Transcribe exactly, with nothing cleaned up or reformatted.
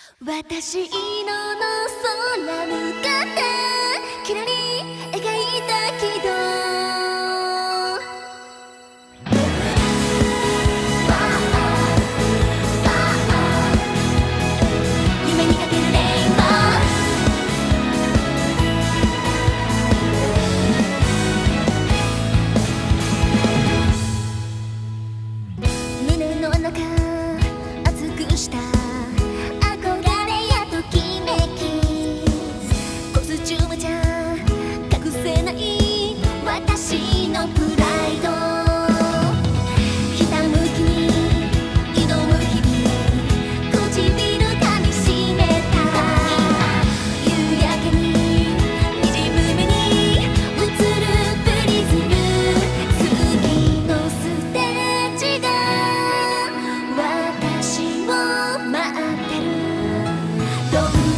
私の空向かってきらり描いた軌道夢にかけるレインボー胸の中熱くした私のプライドひたむきに挑む日々唇噛みしめた夕焼けに滲む目に映るプリズム次のステージが私を待ってる